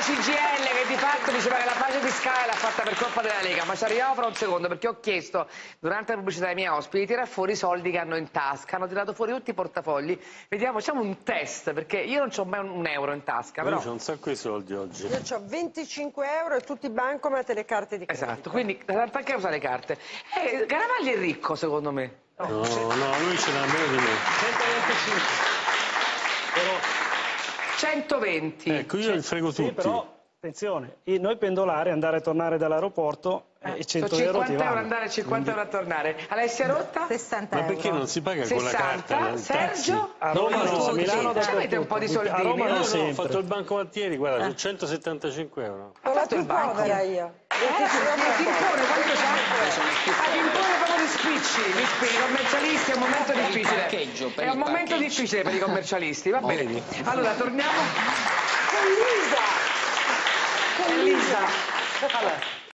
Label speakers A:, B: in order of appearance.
A: CGIL che di fatto diceva che la pace fiscale l'ha fatta per colpa della Lega, ma ci arriviamo fra un secondo perché ho chiesto durante la pubblicità ai miei ospiti di tirare fuori i soldi che hanno in tasca, hanno tirato fuori tutti i portafogli, vediamo, facciamo un test perché io non ho mai un euro in tasca. Però...
B: Io c'ho un sacco di soldi oggi.
C: Io ho 25 euro e tutti i bancomat e le carte di credito.
A: Esatto, quindi anche usa le carte. Garavaglia è ricco secondo me.
B: No, lui ce n'ha meno di me.
D: 125. Però...
A: 120.
B: Ecco, io li frego tutti.
D: Sì, però, attenzione, noi pendolari, andare e tornare dall'aeroporto, e 100
A: sono
D: euro
A: 50
D: ti
A: euro
D: vanno.
A: andare e 50 euro a tornare. Alessia Rotta?
C: 60
B: Ma
C: euro.
B: perché non si paga con la
A: 60.
B: carta?
A: Sergio?
D: A Roma no, a Milano
A: Ci avete un po' di soldini?
D: A Roma
B: No,
D: non
B: ho
D: sempre.
B: fatto il bancomattieri, guarda, su 175 euro.
A: Ha fatto il banco?
C: Povera io.
A: Timpone, quanto c'è? Timpone proprio di spicci, i commercialisti è un momento difficile. È un momento difficile per i commercialisti, va bene. Allora, torniamo
C: Con Lisa!
A: con Lisa. Allora,